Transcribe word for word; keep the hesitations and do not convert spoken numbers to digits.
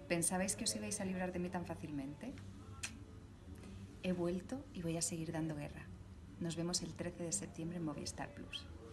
¿Pensabais que os ibais a librar de mí tan fácilmente? He vuelto y voy a seguir dando guerra. Nos vemos el trece de septiembre en Movistar Plus.